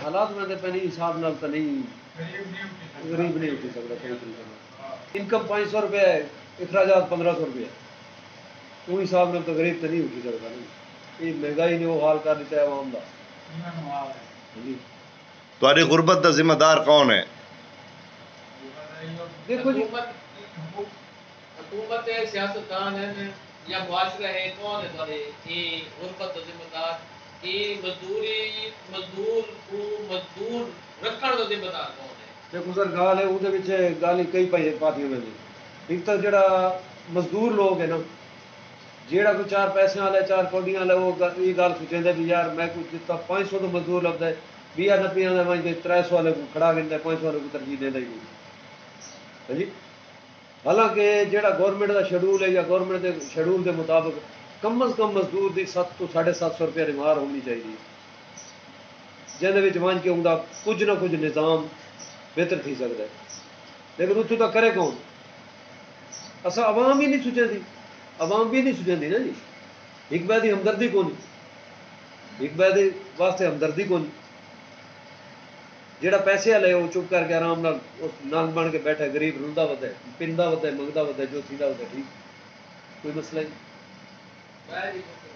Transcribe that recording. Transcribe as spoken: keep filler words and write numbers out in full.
हालात में तो नहीं हिसाब नाल तो नहीं गरीब नहीं उठी सकता सही तरीके। इनकम पाँच सौ रुपये है, अखराजात पंद्रह सौ रुपये है, उस हिसाब में तो गरीब तो नहीं उठी सकता नहीं। ये महंगाई ने वो हाल कर दिता है आवाम का। तुम्हारी गुरबत का जिम्मेदार कौन है? देखो जी, हुकूमत है, सियासतदान है या मुआशरा है, कौन है तुम्हारे ये गुरबत का जिम्मेदार? ये मजदूरी मजदूर को मजदूर रखण का जिम्मेदार कौन है? देखो सर गाल है उहदे विच गाल कई पार्टियां में एक तो जड़ा मजदूर लोग है ना, जेड़ा कोई चार पैसे वाला चार कौडियां वाला वो ये गल सोचेंदा भी यार मैं कुछ जितना पाँच सौ तो मजदूर लगता है बीह नब्बे का मैं त्रै सौ वाले को खड़ा करता पाँच सौ वाले को तरजीह देता ही हाँ जी। हालांकि जेड़ा गौरमेंट का शेड्यूल है या गौरमेंट के शेड्यूल के मुताबिक कम अज कम मजदूर की सत्त तो साढ़े सत्त सौ रुपये रिमार होनी चाहिए, जिंदे वन के उनका कुछ ना कुछ निज़ाम बेहतर थी सकता है। लेकिन उतों तक करे कौन? असा आवाम ही नहीं सुझेंदी, आवाम भी नहीं सुझेंदी ना जी। एक बार की हमदर्दी कौन, एक बार वास्ते हमदर्दी कौन। जेड़ा पैसे वाले वो चुप करके आराम नाल उस नांग बन के बैठा, गरीब रुंदा वधा पिंदा वधा मंगदा वधा जो सीधा वधा ठीक, कोई मसला ही।